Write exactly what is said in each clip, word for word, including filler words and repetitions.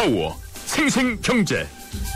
파워 생생경제.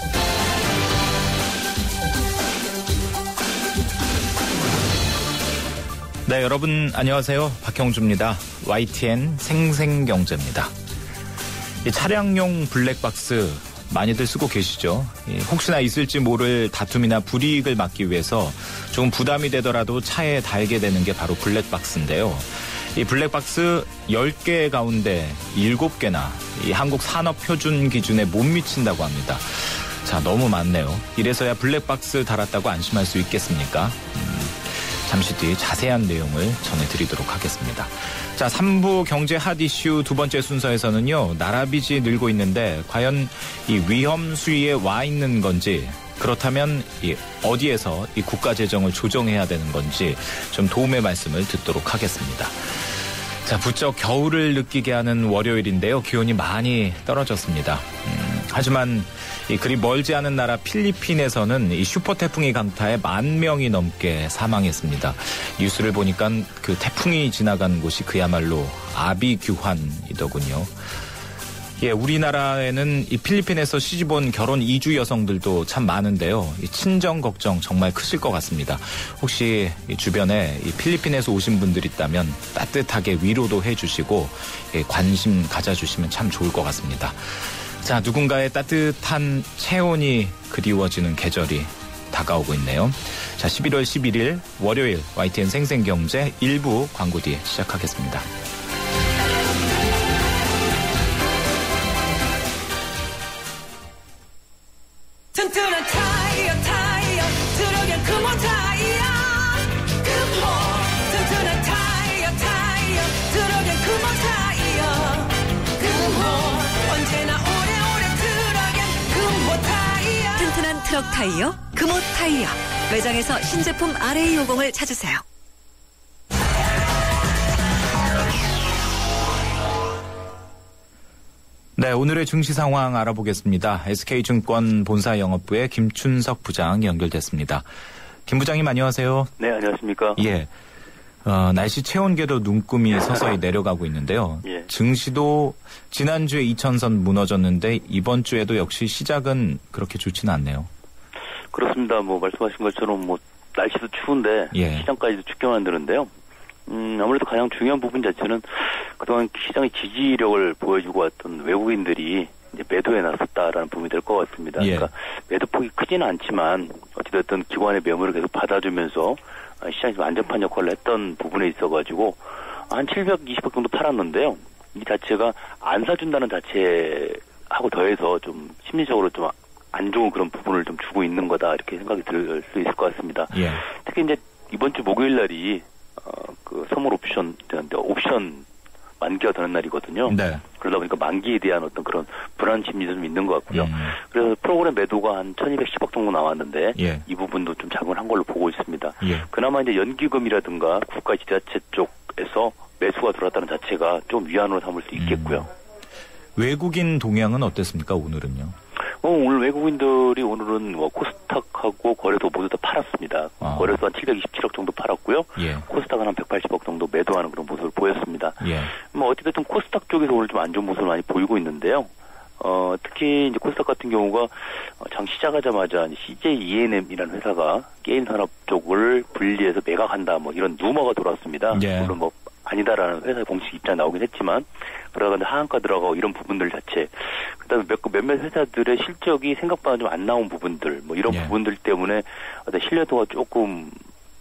네, 여러분 안녕하세요. 박형주입니다. 와이티엔 생생경제입니다. 이 차량용 블랙박스 많이들 쓰고 계시죠? 혹시나 있을지 모를 다툼이나 불이익을 막기 위해서 조금 부담이 되더라도 차에 달게 되는 게 바로 블랙박스인데요. 이 블랙박스 열 개 가운데 일곱 개나 이 한국 산업표준 기준에 못 미친다고 합니다. 자, 너무 많네요. 이래서야 블랙박스 달았다고 안심할 수 있겠습니까? 음, 잠시 뒤 자세한 내용을 전해드리도록 하겠습니다. 자, 삼 부 경제 핫 이슈 두 번째 순서에서는요, 나라빚이 늘고 있는데 과연 이 위험 수위에 와 있는 건지, 그렇다면 이 어디에서 이 국가 재정을 조정해야 되는 건지 좀 도움의 말씀을 듣도록 하겠습니다. 자, 부쩍 겨울을 느끼게 하는 월요일인데요. 기온이 많이 떨어졌습니다. 음, 하지만 이 그리 멀지 않은 나라 필리핀에서는 이 슈퍼 태풍이 강타해 만 명이 넘게 사망했습니다. 뉴스를 보니까 그 태풍이 지나간 곳이 그야말로 아비규환이더군요. 예, 우리나라에는 이 필리핀에서 시집온 결혼 이주 여성들도 참 많은데요. 이 친정 걱정 정말 크실 것 같습니다. 혹시 이 주변에 이 필리핀에서 오신 분들 있다면 따뜻하게 위로도 해주시고 예, 관심 가져주시면 참 좋을 것 같습니다. 자, 누군가의 따뜻한 체온이 그리워지는 계절이 다가오고 있네요. 자, 십일월 십일일 월요일 와이티엔 생생경제 일 부 광고 뒤에 시작하겠습니다. 튼튼한 타이어 타이어 들어간 금호 타이어 금호 튼튼한 타이어 타이어 들어간 금호 타이어 금호 언제나 오래오래 들어간 금호 타이어. 튼튼한 트럭 타이어 금호 타이어. 매장에서 신제품 알에이 오십을 찾으세요. 네, 오늘의 증시 상황 알아보겠습니다. 에스케이증권 본사 영업부의 김춘석 부장 연결됐습니다. 김 부장님 안녕하세요. 네, 안녕하십니까. 예, 어, 날씨 체온계도 눈금이 서서히 내려가고 있는데요. 예. 증시도 지난주에 이천선 무너졌는데 이번 주에도 역시 시작은 그렇게 좋지는 않네요. 그렇습니다. 뭐 말씀하신 것처럼 뭐 날씨도 추운데 예. 시장까지도 춥게 만드는데요. 음, 아무래도 가장 중요한 부분 자체는 그동안 시장의 지지력을 보여주고 왔던 외국인들이 이제 매도에 나섰다라는 부분이 될 것 같습니다. 예. 그러니까 매도폭이 크지는 않지만 어찌됐든 기관의 매물을 계속 받아주면서 시장이 좀 안전판 역할을 했던 부분에 있어가지고 한 칠백이십억 정도 팔았는데요. 이 자체가 안 사준다는 자체하고 더해서 좀 심리적으로 좀 안 좋은 그런 부분을 좀 주고 있는 거다 이렇게 생각이 들 수 있을 것 같습니다. 예. 특히 이제 이번 주 목요일 날이 어, 그 선물 옵션, 옵션 만기가 되는 날이거든요. 네. 그러다 보니까 만기에 대한 어떤 그런 불안 심리도 좀 있는 것 같고요. 음. 그래서 프로그램 매도가 한 천이백십억 정도 나왔는데 예. 이 부분도 좀 작용을 한 걸로 보고 있습니다. 예. 그나마 이제 연기금이라든가 국가 지자체 쪽에서 매수가 들어왔다는 자체가 좀 위안으로 삼을 수 있겠고요. 음. 외국인 동향은 어땠습니까, 오늘은요? 어, 오늘 외국인들이 오늘은 뭐 코스닥하고 거래소 모두 다 팔았습니다. 아. 거래소 한 칠백이십칠억 정도 팔았고요. 예. 코스닥은 한 백팔십억 정도 매도하는 그런 모습을 보였습니다. 예. 뭐 어찌됐든 코스닥 쪽에서 오늘 좀 안 좋은 모습을 많이 보이고 있는데요. 어, 특히 이제 코스닥 같은 경우가 장 시작하자마자 씨제이이엔엠이라는 회사가 게임 산업 쪽을 분리해서 매각한다 뭐 이런 루머가 돌았습니다. 예. 물론 뭐 아니다라는 회사의 공식 입장 나오긴 했지만 그러다 하한가 들어가고 이런 부분들 자체 그다음에 몇, 몇몇 회사들의 실적이 생각보다 좀 안 나온 부분들 뭐 이런 예. 부분들 때문에 어떤 신뢰도가 조금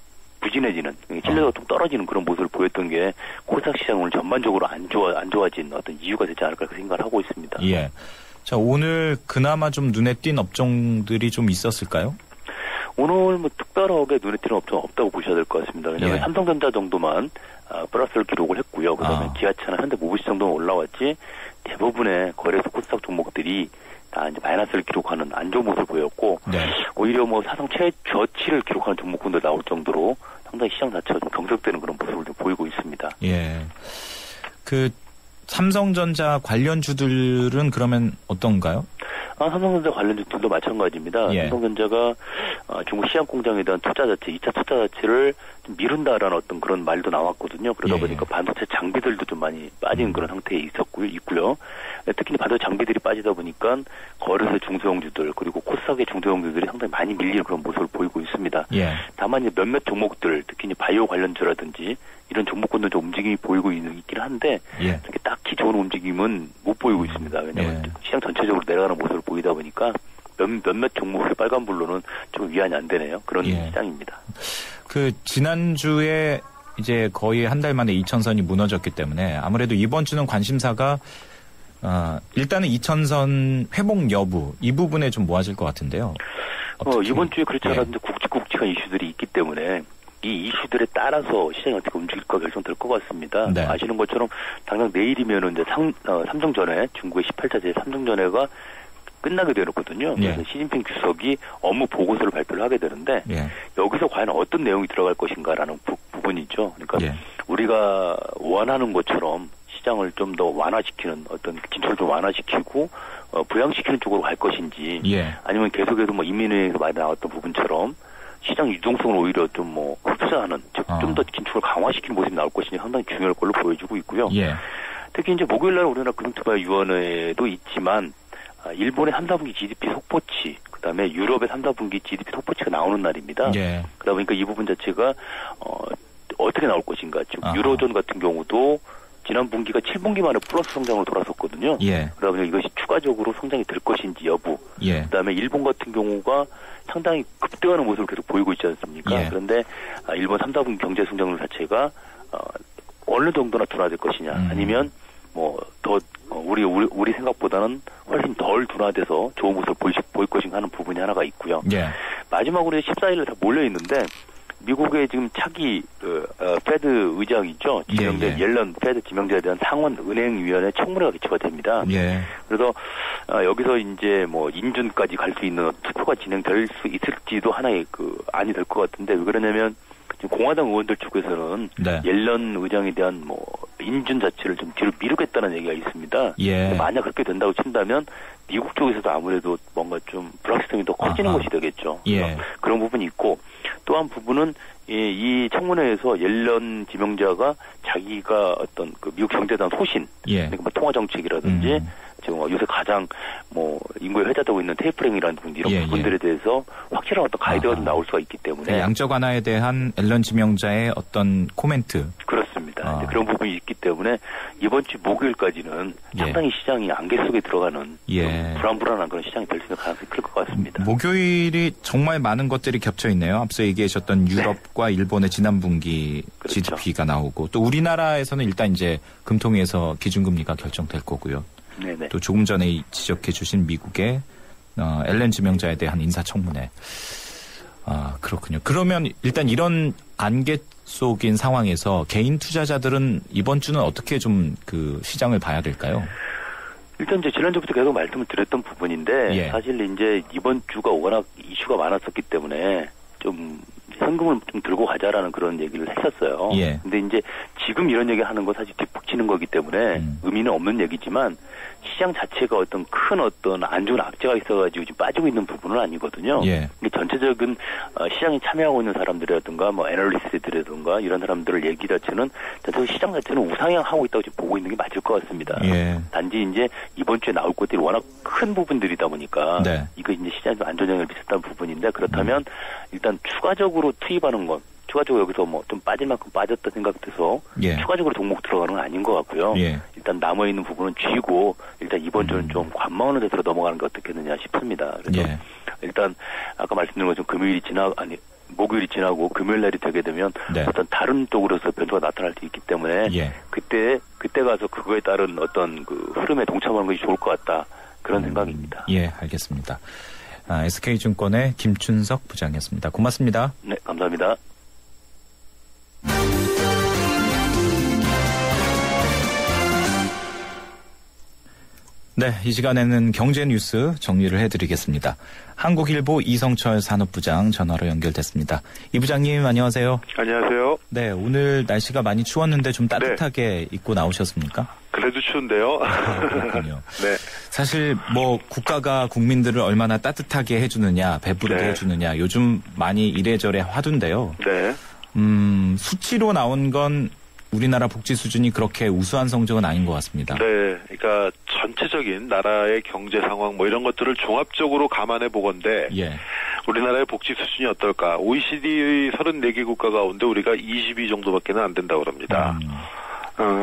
부진해지는 신뢰도가 좀 떨어지는 그런 모습을 보였던 게 코스닥 시장 오늘 전반적으로 안 좋아 안 좋아진 어떤 이유가 되지 않을까 생각을 하고 있습니다. 예. 자, 오늘 그나마 좀 눈에 띈 업종들이 좀 있었을까요? 오늘 뭐 특별하게 눈에 띄는 업종 없다고 보셔야 될 것 같습니다. 왜냐하면 예. 삼성전자 정도만 아, 플러스를 기록을 했고요. 그다음에 아. 기아차나 현대모비스 정도는 올라왔지 대부분의 거래소 코스닥 종목들이 다 이제 마이너스를 기록하는 안 좋은 모습을 보였고 네. 오히려 뭐 사상 최저치를 기록하는 종목군들 나올 정도로 상당히 시장 자체가 좀 경색되는 그런 모습을 좀 보이고 있습니다. 예. 그 삼성전자 관련주들은 그러면 어떤가요? 아, 삼성전자 관련주들도 마찬가지입니다. 예. 삼성전자가 어, 중국 시장 공장에 대한 투자 자체, 이 차 투자 자체를 좀 미룬다라는 어떤 그런 말도 나왔거든요. 그러다 예. 보니까 반도체 장비들도 좀 많이 빠진 음. 그런 상태에 있었고요, 있고요. 특히 반도체 장비들이 빠지다 보니까 거래소 중소형주들 그리고 코스닥의 중소형주들이 상당히 많이 밀리는 그런 모습을 보이고 있습니다. 예. 다만 이제 몇몇 종목들, 특히 이제 바이오 관련주라든지 이런 종목군도 좀 움직임이 보이고 있는, 있긴 한데 예. 딱히 좋은 움직임은 못 보이고 있습니다. 왜냐하면 예. 시장 전체적으로 내려가는 모습을 보이다 보니까 몇, 몇몇 종목의 빨간불로는 좀 위안이 안 되네요. 그런 예. 시장입니다. 그 지난주에 이제 거의 한 달 만에 이천선이 무너졌기 때문에 아무래도 이번 주는 관심사가 어, 일단은 이천선 회복 여부 이 부분에 좀 모아질 것 같은데요. 어, 이번 주에 그렇지 않아도 예. 굵직굵직한 이슈들이 있기 때문에 이 이슈들에 따라서 시장이 어떻게 움직일까 결정될 것 같습니다. 네. 아시는 것처럼 당장 내일이면은 이제 상, 어, 삼성전에 중국의 십팔 차 제삼성전회가 끝나게 되었거든요. 예. 그래서 시진핑 주석이 업무 보고서를 발표를 하게 되는데 예. 여기서 과연 어떤 내용이 들어갈 것인가라는 부, 부분이죠. 그러니까 예. 우리가 원하는 것처럼 시장을 좀 더 완화시키는 어떤 진출을 좀 완화시키고 어, 부양시키는 쪽으로 갈 것인지 예. 아니면 계속해서 뭐 인민회에서 많이 나왔던 부분처럼 시장 유동성을 오히려 좀 뭐 흡수하는 즉 좀 더 어. 진출을 강화시키는 모습이 나올 것인지 상당히 중요할 걸로 보여지고 있고요. 예. 특히 이제 목요일날 우리나라 금융투자위원회도 있지만 아, 일본의 삼, 사분기 지디피 속보치, 그다음에 유럽의 삼, 사분기 지디피 속보치가 나오는 날입니다. 예. 그러다 보니까 이 부분 자체가 어, 어떻게 나올 것인가. 즉 아하. 유로존 같은 경우도 지난 분기가 칠 분기 만에 플러스 성장으로 돌아섰거든요. 예. 그러다 보니까 이것이 추가적으로 성장이 될 것인지 여부. 예. 그다음에 일본 같은 경우가 상당히 급등하는 모습을 계속 보이고 있지 않습니까? 예. 그런데 아, 일본 삼, 사분기 경제 성장률 자체가 어, 어느 정도나 둔화될 것이냐, 음. 아니면 뭐 더 우리 우리 우리 생각보다는 훨씬 덜 둔화돼서 좋은 모습을 보일, 보일 것인가 하는 부분이 하나가 있고요. 예. 마지막으로 십사 일에 다 몰려 있는데 미국의 지금 차기 그, 어, 페드 의장이죠. 지명된 예, 예. 옐런 페드 지명자에 대한 상원 은행위원회 청문회가 개최가 됩니다. 예. 그래서 어, 여기서 이제 뭐 인준까지 갈 수 있는 투표가 진행될 수 있을지도 하나의 그 안이 될 것 같은데 왜 그러냐면 지금 공화당 의원들 쪽에서는 네. 옐런 의장에 대한 뭐 인준 자체를 좀 뒤로 미루겠다는 얘기가 있습니다. 예. 만약 그렇게 된다고 친다면 미국 쪽에서도 아무래도 뭔가 좀 불확실성이 더 커지는 아하. 것이 되겠죠. 예. 그런 부분이 있고 또 한 부분은 이, 이 청문회에서 옐런 지명자가 자기가 어떤 그 미국 경제에 대한 소신, 예. 그러니까 뭐 통화 정책이라든지 음. 지금 요새 가장 뭐 인구에 회자되고 있는 테이퍼링이라는 부분 이런 예, 부분들에 예. 대해서 확실한 어떤 가이드가 좀 아하. 나올 수가 있기 때문에 네, 양적 완화에 대한 앨런 지명자의 어떤 코멘트. 그렇습니다. 아. 이제 그런 부분이 있기 때문에 이번 주 목요일까지는 예. 상당히 시장이 안개 속에 들어가는 예. 좀 불안불안한 그런 시장이 될 수 있는 가능성이 클 것 같습니다. 목요일이 정말 많은 것들이 겹쳐 있네요. 앞서 얘기하셨던 유럽과 일본의 지난 분기 그렇죠. 지디피가 나오고 또 우리나라에서는 일단 이제 금통위에서 기준금리가 결정될 거고요. 네네. 또 조금 전에 지적해 주신 미국의 어, 앨런 지명자에 대한 인사청문회. 아, 그렇군요. 그러면 일단 이런 안개 속인 상황에서 개인 투자자들은 이번 주는 어떻게 좀 그 시장을 봐야 될까요? 일단 이제 지난주부터 계속 말씀을 드렸던 부분인데 예. 사실 이제 이번 주가 워낙 이슈가 많았었기 때문에 좀 현금을 좀 들고 가자라는 그런 얘기를 했었어요. 예. 근데 이제 지금 이런 얘기 하는 건 사실 뒷북치는 거기 때문에 음. 의미는 없는 얘기지만 시장 자체가 어떤 큰 어떤 안 좋은 악재가 있어가지고 지금 빠지고 있는 부분은 아니거든요. 예. 근데 전체적인 어, 시장에 참여하고 있는 사람들이라든가 뭐 애널리스트들이라든가 이런 사람들을 얘기 자체는 전체적으로 시장 자체는 우상향하고 있다고 지금 보고 있는 게 맞을 것 같습니다. 예. 단지 이제 이번 주에 나올 것들이 워낙 큰 부분들이다 보니까 네. 이거 이제 시장에 좀 안전영향을 미쳤다는 부분인데 그렇다면 일단 추가적으로 투입하는 건 추가적으로 여기서 뭐 좀 빠질 만큼 빠졌다 생각돼서 예. 추가적으로 종목 들어가는 건 아닌 것 같고요. 예. 일단 남아있는 부분은 쥐고 일단 이번 주는 음. 좀 관망하는 데서 넘어가는 게 어떻겠느냐 싶습니다. 그래서 예. 일단 아까 말씀드린 것처럼 금요일이 지나 아니 목요일이 지나고 금요일 날이 되게 되면 네. 어떤 다른 쪽으로서 변수가 나타날 수 있기 때문에 예. 그때 그때 가서 그거에 따른 어떤 그 흐름에 동참하는 것이 좋을 것 같다 그런 생각입니다. 예, 알겠습니다. 아, 에스케이증권의 김춘석 부장이었습니다. 고맙습니다. 네, 감사합니다. 네, 이 시간에는 경제 뉴스 정리를 해드리겠습니다. 한국일보 이성철 산업부장 전화로 연결됐습니다. 이 부장님 안녕하세요. 안녕하세요. 네, 오늘 날씨가 많이 추웠는데 좀 따뜻하게 네. 입고 나오셨습니까? 그래도 추운데요. 아, 그렇군요. 네. 사실 뭐 국가가 국민들을 얼마나 따뜻하게 해주느냐, 배부르게 네. 해주느냐, 요즘 많이 이래저래 화두인데요. 네. 음, 수치로 나온 건 우리나라 복지 수준이 그렇게 우수한 성적은 아닌 것 같습니다. 네. 그러니까 전체적인 나라의 경제 상황 뭐 이런 것들을 종합적으로 감안해 보건데 예. 우리나라의 복지 수준이 어떨까? 오이시디 서른네 개 국가 가운데 우리가 이십이 정도밖에는 안 된다고 합니다. 음. 어,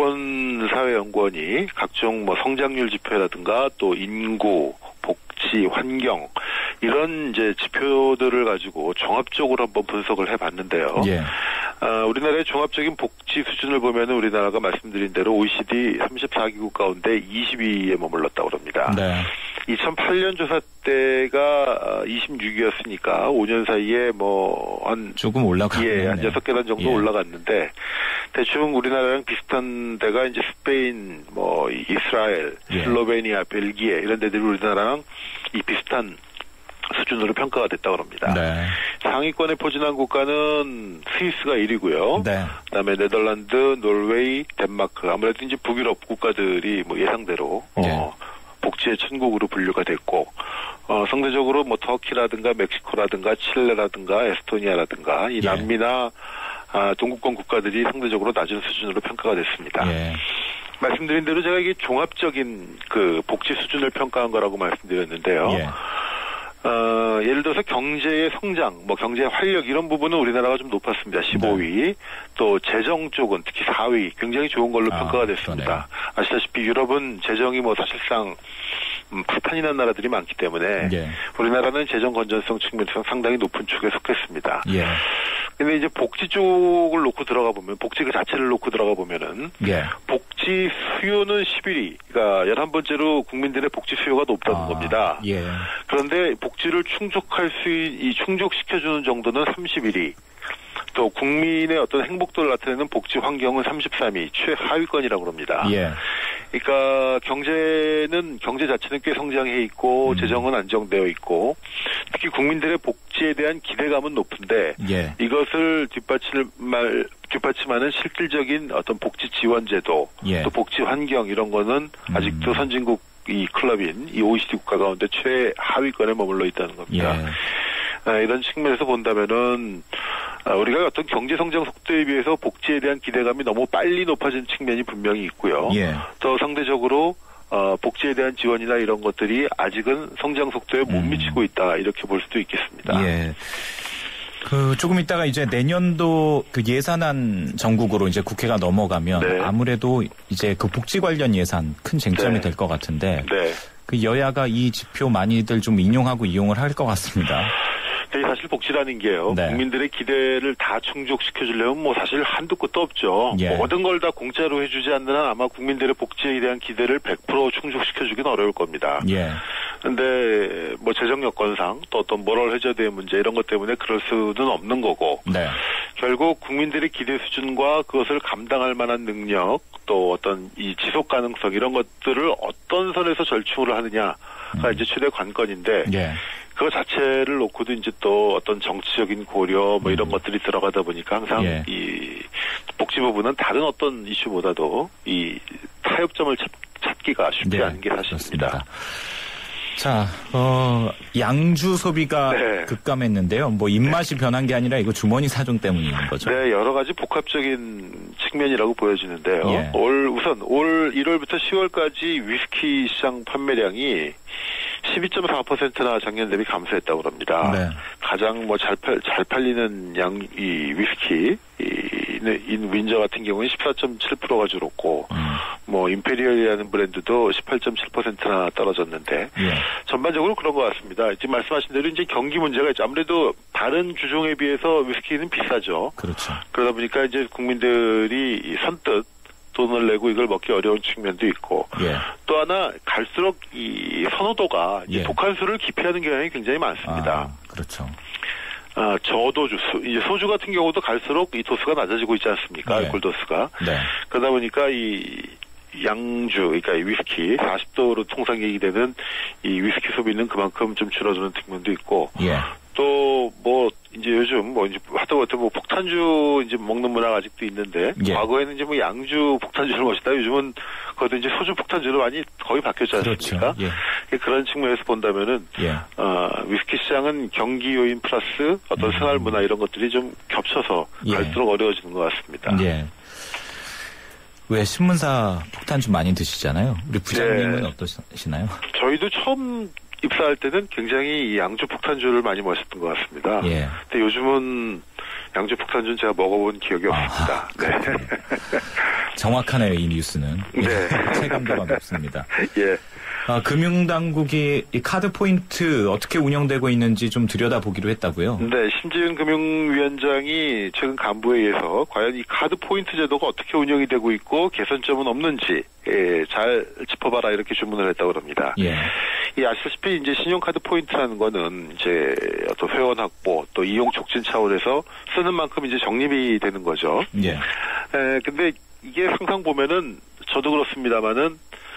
한국보건사회연구원이 각종 뭐 성장률 지표라든가 또 인구, 복지, 환경 이런 이제 지표들을 가지고 종합적으로 한번 분석을 해봤는데요. 예. 어, 우리나라의 종합적인 복지 수준을 보면 우리나라가 말씀드린 대로 오이시디 삼십사 개국 가운데 이십 위에 머물렀다고 합니다. 네. 이천팔 년 조사 때가 이십육 위였으니까 오 년 사이에 뭐 한 조금 올라갔네요. 예, 한 여섯 계단 정도 예. 올라갔는데 대충 우리나라랑 비슷한 데가 이제 스페인, 뭐 이스라엘, 예. 슬로베니아, 벨기에 이런 데들이 우리나라랑 이 비슷한 수준으로 평가가 됐다고 합니다. 네. 상위권에 포진한 국가는 스위스가 일 위고요. 네. 그다음에 네덜란드, 노르웨이, 덴마크 아무래도 이제 북유럽 국가들이 뭐 예상대로 예. 어, 복지의 천국으로 분류가 됐고 어, 상대적으로 뭐 터키라든가 멕시코라든가 칠레라든가 에스토니아라든가 이 예. 남미나 아, 동구권 국가들이 상대적으로 낮은 수준으로 평가가 됐습니다. 예. 말씀드린 대로 제가 이게 종합적인 그 복지 수준을 평가한 거라고 말씀드렸는데요. 예. 어, 예를 들어서 경제의 성장, 뭐 경제의 활력 이런 부분은 우리나라가 좀 높았습니다. 십오 위. 네. 또 재정 쪽은 특히 사 위 굉장히 좋은 걸로 아, 평가가 됐습니다. 그러네요. 아시다시피 유럽은 재정이 뭐 사실상 음, 파탄이 난 나라들이 많기 때문에 예. 우리나라는 재정 건전성 측면에서 상당히 높은 축에 속했습니다. 예. 근데 이제 복지 쪽을 놓고 들어가 보면 복지 그 자체를 놓고 들어가 보면은 예. 복지 수요는 십일 위. 그러니까 열한 번째로 국민들의 복지 수요가 높다는 아, 겁니다. 예. 그런데 복지를 충족할 수, 이 충족시켜주는 정도는 삼십일 위. 또 국민의 어떤 행복도를 나타내는 복지 환경은 삼십삼 위, 최하위권이라고 합니다. 예. 그러니까 경제는 경제 자체는 꽤 성장해 있고 음. 재정은 안정되어 있고 특히 국민들의 복지에 대한 기대감은 높은데 예. 이것을 뒷받침할 뒷받침하는 실질적인 어떤 복지 지원 제도 예. 또 복지 환경 이런 거는 음. 아직도 선진국 이 클럽인 이 오이시디 국가 가운데 최하위권에 머물러 있다는 겁니다. 예. 아, 이런 측면에서 본다면은 아, 우리가 어떤 경제 성장 속도에 비해서 복지에 대한 기대감이 너무 빨리 높아진 측면이 분명히 있고요. 예. 또 상대적으로 어, 복지에 대한 지원이나 이런 것들이 아직은 성장 속도에 못 음. 미치고 있다 이렇게 볼 수도 있겠습니다. 예. 그 조금 있다가 이제 내년도 그 예산안 정국으로 이제 국회가 넘어가면 네. 아무래도 이제 그 복지 관련 예산 큰 쟁점이 네. 될 것 같은데 네. 그 여야가 이 지표 많이들 좀 인용하고 이용을 할 것 같습니다. 근데 사실 복지라는 게요. 네. 국민들의 기대를 다 충족시켜주려면 뭐 사실 한도 끝도 없죠. 예. 모든 걸 다 공짜로 해주지 않는 한 아마 국민들의 복지에 대한 기대를 백 퍼센트 충족시켜주긴 어려울 겁니다. 예. 근데 뭐 재정 여건상 또 어떤 모럴 해저드의 문제 이런 것 때문에 그럴 수는 없는 거고 네. 결국 국민들의 기대 수준과 그것을 감당할 만한 능력 또 어떤 이 지속 가능성 이런 것들을 어떤 선에서 절충을 하느냐가 음. 이제 최대 관건인데 예. 그거 자체를 놓고도 이제 또 어떤 정치적인 고려 뭐 이런 음. 것들이 들어가다 보니까 항상 예. 이 복지 부분은 다른 어떤 이슈보다도 이 타협점을 찾, 찾기가 쉽지 네, 않은 게 사실입니다. 그렇습니다. 자, 어, 양주 소비가 네. 급감했는데요. 뭐 입맛이 변한 게 아니라 이거 주머니 사정 때문인 거죠. 네, 여러 가지 복합적인 측면이라고 보여지는데요. 예. 올 우선 올 일월부터 시월까지 위스키 시장 판매량이 십이 점 사 퍼센트나 작년 대비 감소했다고 합니다. 네. 가장 뭐 잘 팔, 잘 팔리는 양, 이 위스키, 이, 인 윈저 같은 경우는 십사 점 칠 퍼센트가 줄었고, 음. 뭐, 임페리얼이라는 브랜드도 십팔 점 칠 퍼센트나 떨어졌는데, 예. 전반적으로 그런 것 같습니다. 지금 말씀하신 대로 이제 경기 문제가 있죠. 아무래도 다른 주종에 비해서 위스키는 비싸죠. 그렇죠. 그러다 보니까 이제 국민들이 선뜻 돈을 내고 이걸 먹기 어려운 측면도 있고 예. 또 하나 갈수록 이 선호도가 예. 독한술을 기피하는 경향이 굉장히 많습니다. 아, 그렇죠. 아, 저도주, 이제 소주 같은 경우도 갈수록 이 도수가 낮아지고 있지 않습니까? 예. 알코올 도수가. 네. 그러다 보니까 이 양주, 그러니까 이 위스키 사십 도로 통상 얘기되는 이 위스키 소비는 그만큼 좀 줄어드는 측면도 있고 예. 또 뭐 이제 요즘 뭐 이제 하다못해 뭐 폭탄주 이제 먹는 문화가 아직도 있는데 예. 과거에는 이제 뭐 양주 폭탄주를 마시다 요즘은 그것도 이제 소주 폭탄주로 많이 거의 바뀌었지 않습니까? 그렇죠. 예. 그런 측면에서 본다면은 예. 어, 위스키 시장은 경기 요인 플러스 어떤 음. 생활 문화 이런 것들이 좀 겹쳐서 예. 갈수록 어려워지는 것 같습니다. 예. 왜 신문사 폭탄주 많이 드시잖아요. 우리 부장님은 네. 어떠시나요? 저희도 처음 입사할 때는 굉장히 이 양주 폭탄주를 많이 마셨던 것 같습니다. 예. 근데 요즘은 양주 폭탄주는 제가 먹어본 기억이 아하, 없습니다. 네. 정확하네요, 이 뉴스는. 네. 체감도가 높습니다. 예. 아, 금융당국이 이 카드 포인트 어떻게 운영되고 있는지 좀 들여다보기로 했다고요? 네, 심지은 금융위원장이 최근 간부회의에서 과연 이 카드 포인트 제도가 어떻게 운영이 되고 있고 개선점은 없는지 예, 잘 짚어봐라 이렇게 주문을 했다고 합니다. 예. 이 아시다시피 이제 신용카드 포인트라는 거는 이제 어떤 회원 확보 또 이용 촉진 차원에서 쓰는 만큼 이제 적립이 되는 거죠. 예. 에, 근데 이게 항상 보면은 저도 그렇습니다만은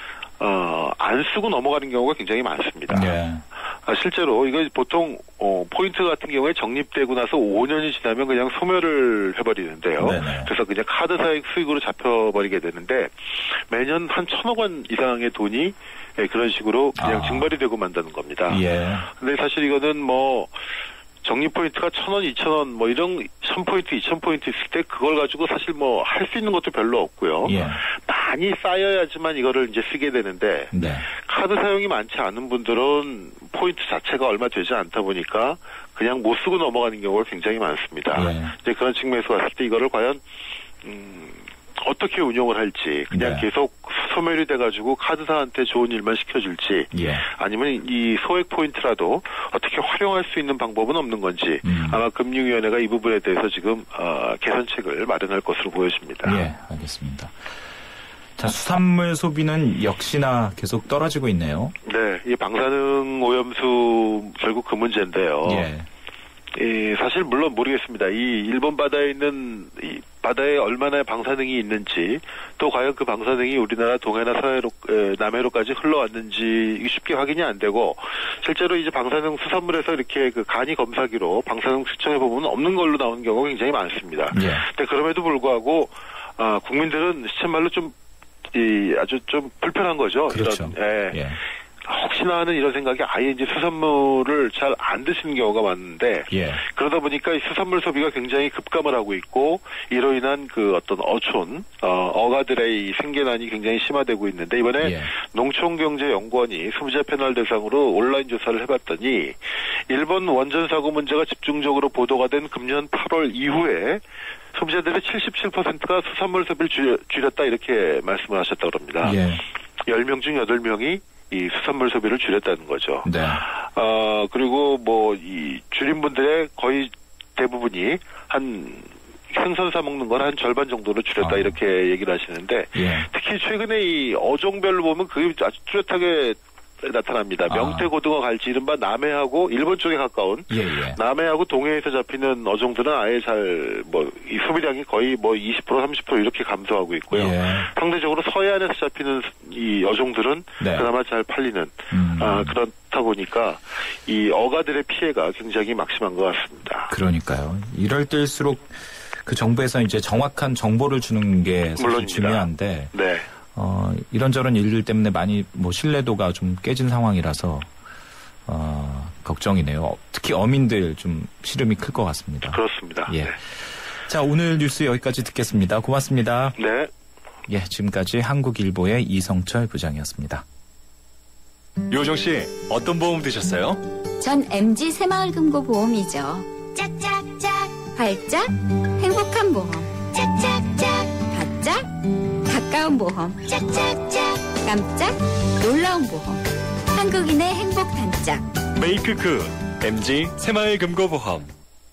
어, 안 쓰고 넘어가는 경우가 굉장히 많습니다. 예. 아, 실제로 이거 보통 어, 포인트 같은 경우에 적립되고 나서 오 년이 지나면 그냥 소멸을 해버리는데요. 네네. 그래서 그냥 카드사의 수익으로 잡혀버리게 되는데 매년 한 천억 원 이상의 돈이 예, 그런 식으로 그냥 아. 증발이 되고 만다는 겁니다. 예. 근데 사실 이거는 뭐 적립 포인트가 천 원, 이천 원, 뭐 이런 천 포인트, 이천 포인트 있을 때 그걸 가지고 사실 뭐 할 수 있는 것도 별로 없고요. 예. 많이 쌓여야지만 이거를 이제 쓰게 되는데 네. 카드 사용이 많지 않은 분들은 포인트 자체가 얼마 되지 않다 보니까 그냥 못 쓰고 넘어가는 경우가 굉장히 많습니다. 예. 이제 그런 측면에서 봤을 때 이거를 과연 음, 어떻게 운용을 할지 그냥 네. 계속 소멸이 돼가지고 카드사한테 좋은 일만 시켜줄지 예. 아니면 이 소액 포인트라도 어떻게 활용할 수 있는 방법은 없는 건지 음. 아마 금융위원회가 이 부분에 대해서 지금 어, 개선책을 마련할 것으로 보여집니다. 예, 알겠습니다. 자, 수산물 소비는 역시나 계속 떨어지고 있네요. 네, 이 방사능 오염수 결국 그 문제인데요. 예. 이 사실 물론 모르겠습니다. 이 일본 바다에 있는 이 바다에 얼마나 방사능이 있는지 또 과연 그 방사능이 우리나라 동해나 서해로 에, 남해로까지 흘러왔는지 쉽게 확인이 안 되고 실제로 이제 방사능 수산물에서 이렇게 그 간이 검사기로 방사능 측정해 보면 없는 걸로 나오는 경우가 굉장히 많습니다. 예. 근데 그럼에도 불구하고 아, 국민들은 시쳇말로 좀 이 아주 좀 불편한 거죠. 그렇죠. 이런, 예. 예. 혹시나 하는 이런 생각이 아예 이제 수산물을 잘 안 드시는 경우가 많은데 예. 그러다 보니까 이 수산물 소비가 굉장히 급감을 하고 있고 이로 인한 그 어떤 어촌 어, 어가들의 이 생계난이 굉장히 심화되고 있는데 이번에 예. 농촌경제연구원이 소비자 패널 대상으로 온라인 조사를 해봤더니 일본 원전 사고 문제가 집중적으로 보도가 된 금년 팔월 이후에 소비자들의 칠십칠 퍼센트가 수산물 소비를 줄, 줄였다 이렇게 말씀을 하셨다고 합니다. 예. 열 명 중 여덟 명이 이 수산물 소비를 줄였다는 거죠. 네. 어, 그리고 뭐, 이 줄인 분들의 거의 대부분이 한 생선 사 먹는 건 한 절반 정도로 줄였다 아. 이렇게 얘기를 하시는데 예. 특히 최근에 이 어종별로 보면 그게 아주 뚜렷하게 나타납니다. 아. 명태, 고등어, 갈치 이른바 남해하고 일본 쪽에 가까운 예, 예. 남해하고 동해에서 잡히는 어종들은 아예 잘 뭐 이 소비량이 거의 뭐 이십 퍼센트 삼십 퍼센트 이렇게 감소하고 있고요. 예. 상대적으로 서해안에서 잡히는 이 어종들은 네. 그나마 잘 팔리는 음. 아, 그렇다 보니까 이 어가들의 피해가 굉장히 막심한 것 같습니다. 그러니까요. 이럴 때일수록 그 정부에서 이제 정확한 정보를 주는 게 사실 물론입니다. 중요한데 네. 어, 이런저런 일들 때문에 많이 뭐 신뢰도가 좀 깨진 상황이라서 어, 걱정이네요. 특히 어민들 좀 시름이 클 것 같습니다. 그렇습니다. 예. 네. 자, 오늘 뉴스 여기까지 듣겠습니다. 고맙습니다. 네. 예, 지금까지 한국일보의 이성철 부장이었습니다. 요정 씨, 어떤 보험 드셨어요? 전 엠지 새마을금고보험이죠. 짝짝짝 발짝 행복한 보험 짝짝짝 바짝 가까운 보험 짝짝짝 깜짝 놀라운 보험 한국인의 행복 단짝 메이크크 엠지 새마을금고보험.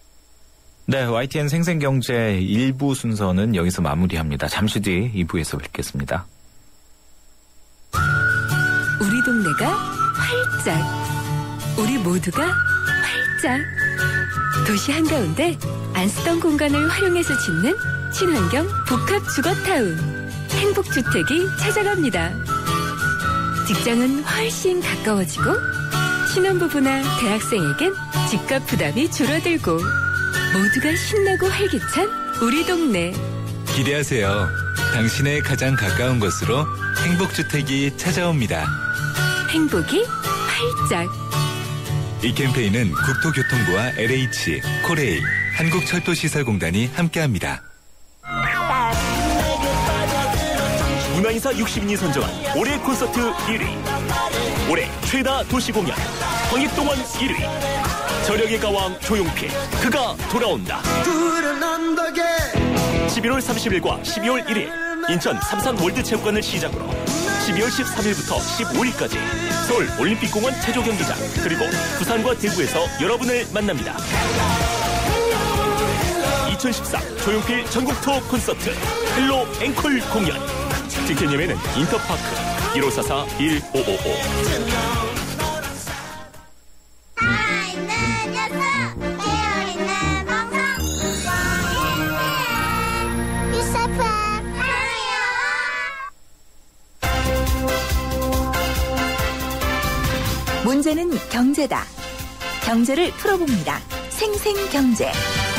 네, 와이티엔 생생경제 일 부 순서는 여기서 마무리합니다. 잠시 뒤 이 부에서 뵙겠습니다. 우리 동네가 활짝, 우리 모두가 활짝. 도시 한가운데 안 쓰던 공간을 활용해서 짓는 친환경 복합 주거타운 행복주택이 찾아갑니다. 직장은 훨씬 가까워지고 신혼부부나 대학생에겐 집값 부담이 줄어들고 모두가 신나고 활기찬 우리 동네. 기대하세요. 당신의 가장 가까운 곳으로 행복주택이 찾아옵니다. 행복이 활짝. 이 캠페인은 국토교통부와 엘에이치, 코레일, 한국철도시설공단이 함께합니다. 문화인사 육십 인이 선정한 올해 콘서트 일 위. 올해 최다 도시공연 황익동원 일 위. 저력의 가왕 조용필 그가 돌아온다. 십일월 삼십일과 십이월 일일 인천 삼산 월드체육관을 시작으로 십이월 십삼일부터 십오일까지 서울 올림픽공원 체조경기장 그리고 부산과 대구에서 여러분을 만납니다. 이천십사 조용필 전국 투어 콘서트 헬로 앵콜 공연. 티켓 예매는 인터파크 일오사사 일오오오. 문제는 경제다. 경제를 풀어봅니다. 생생경제.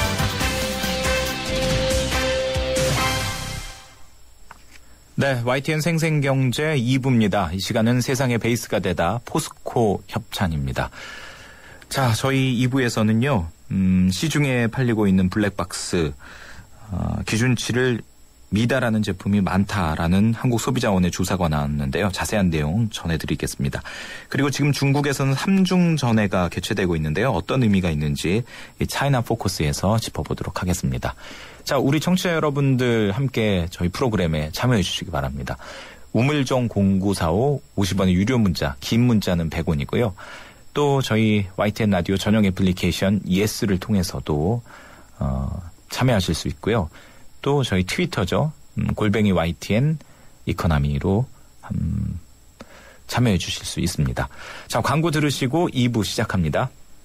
네, 와이티엔 생생경제 이 부입니다. 이 시간은 세상의 베이스가 되다 포스코 협찬입니다. 자, 저희 이 부에서는요, 음, 시중에 팔리고 있는 블랙박스 어, 기준치를 미달하는 제품이 많다라는 한국소비자원의 조사가 나왔는데요. 자세한 내용 전해드리겠습니다. 그리고 지금 중국에서는 삼중전회가 개최되고 있는데요. 어떤 의미가 있는지 이 차이나 포커스에서 짚어보도록 하겠습니다. 자, 우리 청취자 여러분들 함께 저희 프로그램에 참여해 주시기 바랍니다. 우물정 공구사오 오십 원의 유료 문자, 긴 문자는 백 원이고요. 또 저희 와이티엔 라디오 전용 애플리케이션 이에스를 통해서도 어, 참여하실 수 있고요. 또 저희 트위터죠. 음, 골뱅이 와이티엔 이코노미로 음, 참여해 주실 수 있습니다. 자, 광고 들으시고 이 부 시작합니다.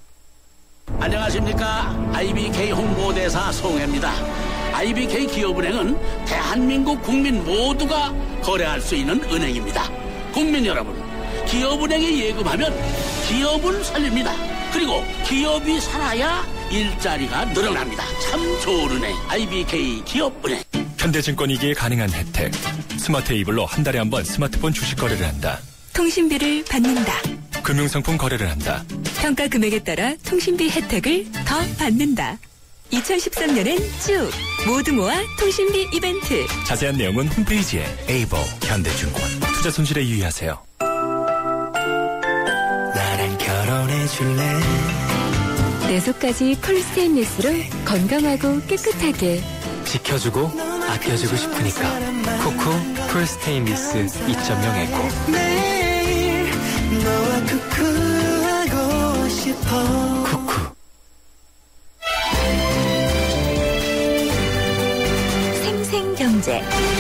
안녕하십니까. 아이비케이 홍보대사 송혜입니다. 아이비케이 기업은행은 대한민국 국민 모두가 거래할 수 있는 은행입니다. 국민 여러분, 기업은행에 예금하면 기업은 살립니다. 그리고 기업이 살아야 일자리가 늘어납니다. 참 좋은 은행, 아이비케이 기업은행. 현대증권이기에 가능한 혜택. 스마트 에이블로 한 달에 한 번 스마트폰 주식 거래를 한다. 통신비를 받는다. 금융상품 거래를 한다. 평가 금액에 따라 통신비 혜택을 더 받는다. 이천십삼 년엔 쭉 모두 모아 통신비 이벤트. 자세한 내용은 홈페이지에. 에이블 현대증권. 투자 손실에 유의하세요. 나랑 결혼해줄래? 내 속까지 풀 스테인리스로 건강하고 깨끗하게 지켜주고 아껴주고 싶으니까 쿠쿠 풀 스테인리스 이 점 영 에코. 매일 너와 쿠쿠하고 싶어. 쿠쿠. 생생경제.